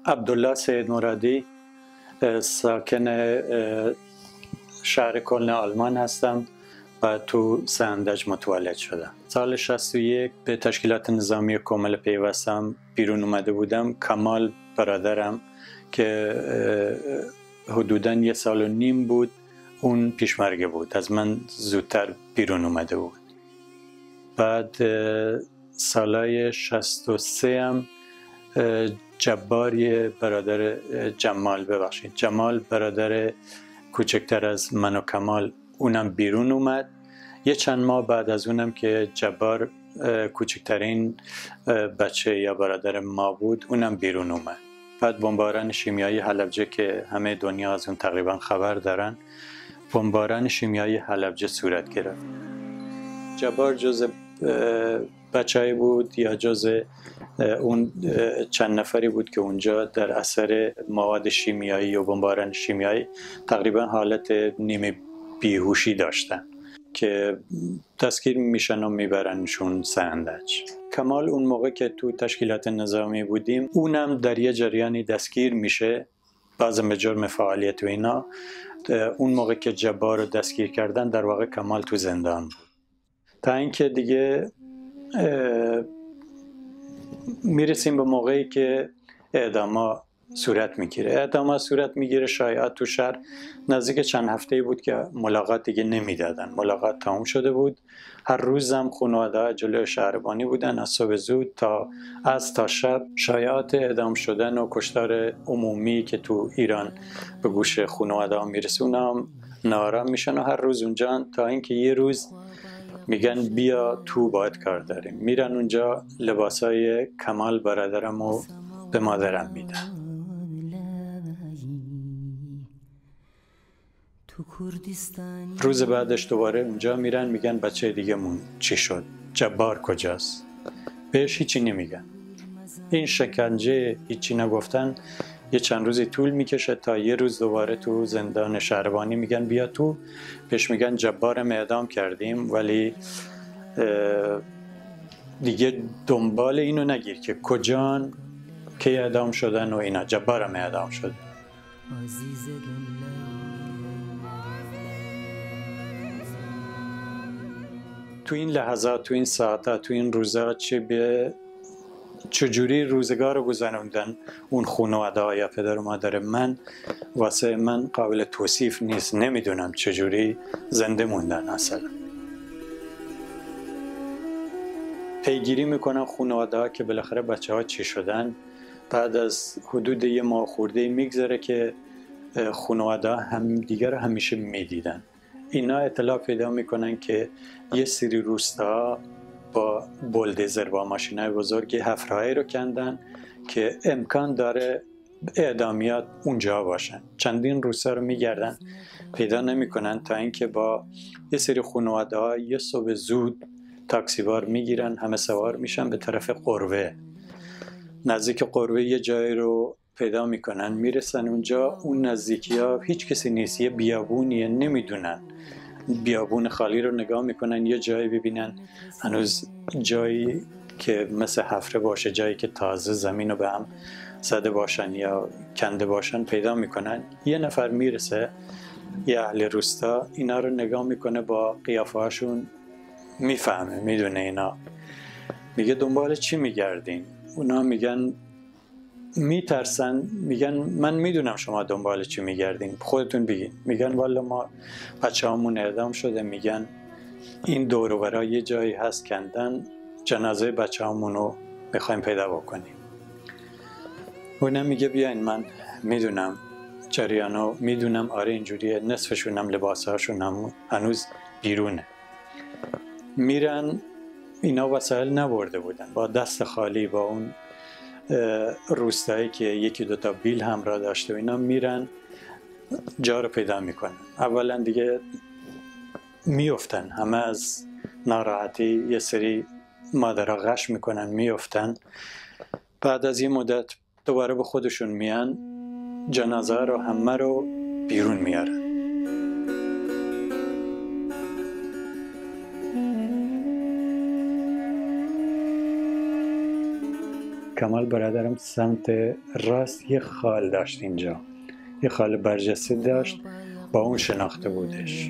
عبدالله سید مرادی، ساکن شهر کلن آلمان هستم و تو سندج متولد شدم. سال 61 به تشکیلات نظامی کامل پیوستم، بیرون اومده بودم. کمال برادرم که حدوداً 1.5 سال بود، اون پیشمرگه بود، از من زودتر بیرون اومده بود. بعد سالای 63 هم جبار برادر جمال برادر کوچکتر از من و کمال، اونم بیرون اومد. یه چند ماه بعد از اونم که جبار کوچکترین بچه یا برادر ما بود، اونم بیرون اومد. بعد بمباران شیمیایی حلبجه که همه دنیا از اون تقریبا خبر دارن، بمباران شیمیایی حلبجه صورت گرفت. جبار جز بچه‌ای بود یا جز اون چند نفری بود که اونجا در اثر مواد شیمیایی و بمباران شیمیایی تقریبا حالت نیمه بیهوشی داشتن که دستگیر میشن و میبرنشون سندج. کمال اون موقع که تو تشکیلات نظامی بودیم، اونم در یه جریانی دستگیر میشه، بعضی به جرم فعالیت و اینا. اون موقع که جبار رو دستگیر کردن، در واقع کمال تو زندان بود. تا اینکه دیگه میرسیم به موقعی که اعداما صورت میگیره. اعداما صورت میگیره شایعات تو شهر. نزدیک چند هفته‌ای بود که ملاقات دیگه نمیدادن. ملاقات تموم شده بود. هر روزم خانواده‌ها جلوی شهربانی بودن، از صبح زود تا شب. شایعات اعدام شدن و کشتار عمومی که تو ایران به گوش خانواده‌ها میرسه، اونم ناآرام میشن و هر روز اونجا، تا اینکه یه روز میگن بیا تو، باید کار داریم. میرن اونجا، لباسای کمال برادرمو به مادرم میدن. روز بعدش دوباره اونجا میرن، میگن بچه دیگه مون چی شد، جبار کجاست؟ بهش هیچی نمیگن. این شکنجه هیچی نگفتن یه چند روزی طول میکشه تا یه روز دوباره تو زندان شهربانی میگن بیا تو. بهش میگن جبارم اعدام کردیم، ولی دیگه دنبال اینو نگیر که کجان، کی اعدام شدن و اینا. جبارم اعدام شد. تو این لحظات، تو این ساعتا، تو این روزا چجوری روزگار رو گذروندن اون خانواده یا پدر و مادر من، واسه من قابل توصیف نیست. نمیدونم چجوری زنده موندن. اصلا پیگیری میکنن خانواده ها که بالاخره بچه ها چی شدن. بعد از حدود یه ماه خورده میگذره که خانواده ها هم دیگر رو همیشه میدیدن. اینا اطلاع پیدا میکنن که یه سری روستا با بولدوزر، با ماشینای بزرگی، حفرهایی رو کندن که امکان داره اعدامیات اونجا باشن. چندین روستا رو میگردن، پیدا نمیکنن، تا اینکه با یه سری خانواده ها یه صبح زود تاکسیوار میگیرن، همه سوار میشن به طرف قروه. نزدیک قروه یه جایی رو پیدا میکنن، میرسن اونجا. اون نزدیکی ها هیچ کسی نیست، یه بیابونیه، نمیدونن. بیابون خالی رو نگاه میکنن، یه جایی ببینن هنوز جایی که مثل حفره باشه، جایی که تازه زمین رو به هم زده باشن یا کنده باشن، پیدا میکنن. یه نفر میرسه، یه اهل روستا، اینا رو نگاه میکنه، با قیافه هاشون میفهمه، میدونه اینا. میگه دنبال چی میگردین؟ اونا میگن، میترسن، میگن من میدونم شما دنبال چی میگردین، خودتون بگین. میگن والا ما بچه همون اعدام شده. میگن این دور و برای یه جایی هست کندن، جنازه بچه همونو میخوایم پیدا بکنیم. اونم میگه بیاین، من میدونم جریانو، میدونم آره اینجوریه. نصفشون هم لباسهاشون هم هنوز بیرونه. میرن، اینا وسایل نبرده بودن، با دست خالی، با اون روستایی که یکی دوتا بیل همراه داشته و اینا، میرن جا رو پیدا میکنن. اولا دیگه میفتن، همه از ناراحتی یه سری مادرها غش میکنن، میفتن. بعد از یه مدت دوباره به خودشون میان، جنازه رو همه رو بیرون میارن. کمال برادرم سمت راست یه خال داشت اینجا، یه خال برجسته داشت، با اون شناخته بودش.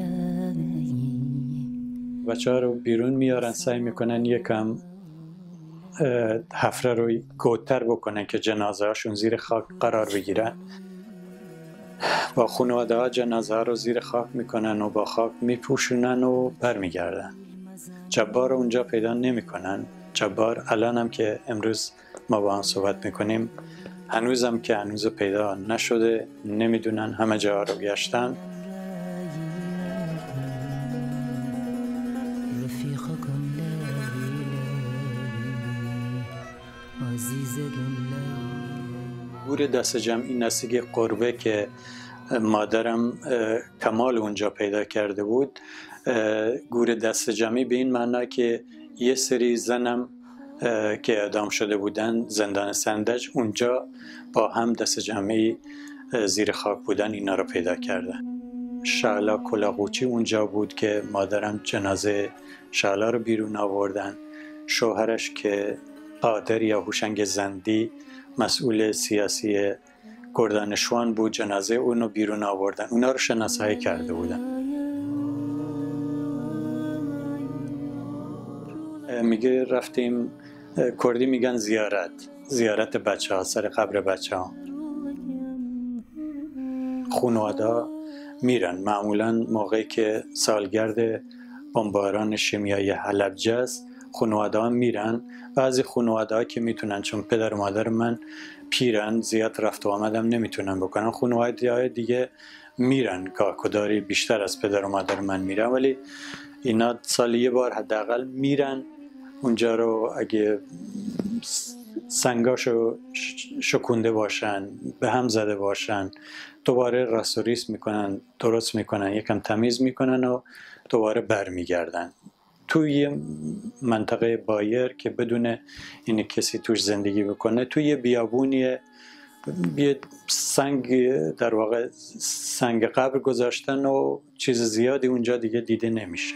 بچه ها رو بیرون میارن، سعی میکنن یکم حفره رو گودتر بکنن که جنازه هاشون زیر خاک قرار بگیرن. با خانواده ها جنازه ها رو زیر خاک میکنن و با خاک میپوشونن و برمیگردن. جبار رو اونجا پیدا نمیکنن. جبار الان هم که امروز ما با هم صحبت میکنیم هنوزم که هنوز پیدا نشده، نمیدونن، همه جا رو گشتن. گور دست جمعی نسیگ قربه که مادرم کمال اونجا پیدا کرده بود، گور دست جمعی به این معنی که یه سری زنم که اعدام شده بودن زندان سندج اونجا با هم دست جمعی زیر خاک بودن، اینا رو پیدا کردن. شعلا کلاغوچی اونجا بود که مادرم جنازه شعلا رو بیرون آوردن. شوهرش که قادر یا هوشنگ زندی مسئول سیاسی گردانشوان بود، جنازه اونو بیرون آوردن. اونا رو شناسایی کرده بودن. میگه رفتیم، کردی میگن زیارت بچه ها، سر قبر بچه ها. خانواده میرن معمولا موقعی که سالگرد بمباران شیمیایی حلبجه است، خانواده ها میرن. بعضی خانواده ها که میتونن، چون پدر و مادر من پیرن، زیاد رفت و آمدم نمیتونن بکنن، خانواده های دیگه میرن، کاکوداری بیشتر از پدر و مادر من میرن، ولی اینا سالی یه بار حداقل میرن اونجا رو. اگه سنگاشو شکونده باشن، به هم زده باشن، دوباره راستوریس میکنن، درست میکنن، یکم تمیز میکنن و دوباره برمیگردن. توی منطقه بایر که بدون این کسی توش زندگی بکنه، توی یه بیابونیه، یه سنگ، در واقع سنگ قبر گذاشتن و چیز زیادی اونجا دیگه دیده نمیشه.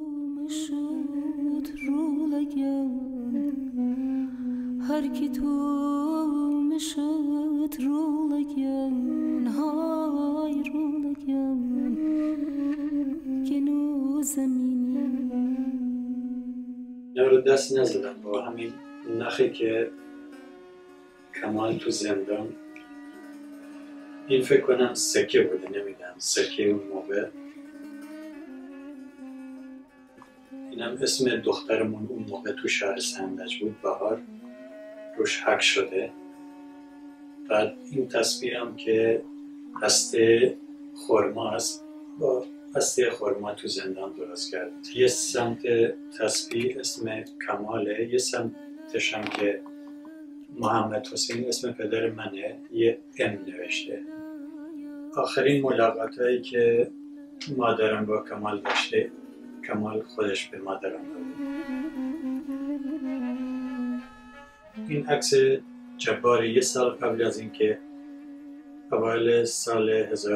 هر کی تو مشت رو لگن های رو لگن کنو زمینی نورو دست نزدم با همین نخی که کمال تو زندان، این فکر کنم سکه بوده، نمیدونم سکه اون موقع. اینم اسم دخترمون اون موقع تو شهر سندج بود، بهار، روش حک شده. بعد این تسبیح هم که هسته خرما است، با هسته خرما تو زندان درست کرد. یه سمت تسبیح اسم کماله، یه سمتش هم که محمد حسین اسم پدر منه، یه ام نوشته. آخرین ملاقات هایی که مادرم با کمال داشته، کمال خودش به مادرم داده. این عکس جبار یه سال قبل از اینکه، اوایل سال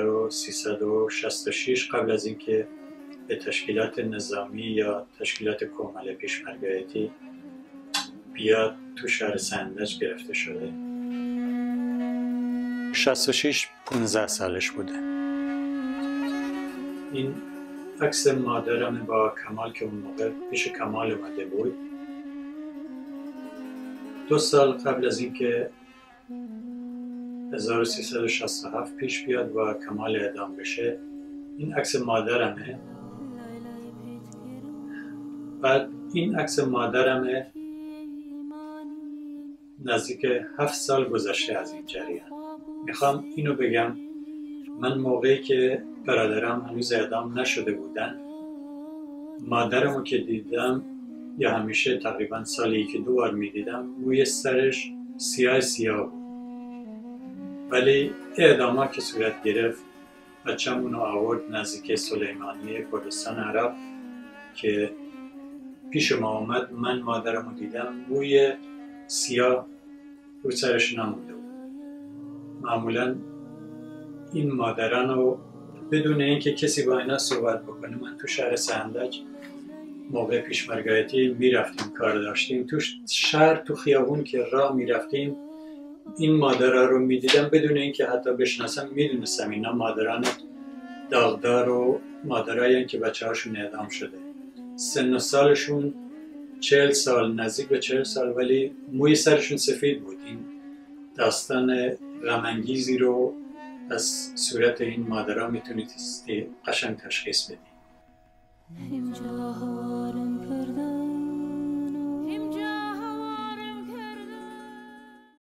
1366 قبل از اینکه به تشکیلات نظامی یا تشکیلات کمال پیشمرگایتی بیاد تو شهر سندج گرفته شده. 66 15 سالش بوده. این عکس مادرم با کمال که اون موقع پیش کمال اومده بود. 2 سال قبل از اینکه 1367 پیش بیاد و کمال اعدام بشه، این عکس مادرمه. بعد این عکس مادرمه نزدیک 7 سال گذشته از این جریان. میخوام اینو بگم، من موقعی که برادرم هنوز اعدام نشده بودن، مادرمو که دیدم، یا همیشه تقریبا سالی که 2 بار میدیدم، موی سرش سیاه بود. ولی اعداما که صورت گرفت، بچه‌مونو آورد نزدیک سلیمانیه کردستان عرب که پیش ما آمد. من مادرمو دیدم، موی سیاه رو سرش نمونده بود. معمولا این مادرانو بدون اینکه کسی با اینا صحبت بکنه، من تو شهر سندج موقع پیشمرگایتی میرفتیم کار داشتیم تو شهر، تو خیابون که راه میرفتیم این مادرها رو میدیدم بدون اینکه حتی بشناسم میدونستم اینا مادران داغدار و مادرایی که بچه هاشون اعدام شده. سن و سالشون 40 سال، نزدیک به 40 سال، ولی موی سرشون سفید بود. این داستان غم‌انگیزی رو از صورت این مادرها میتونید قشنگ تشخیص بدید.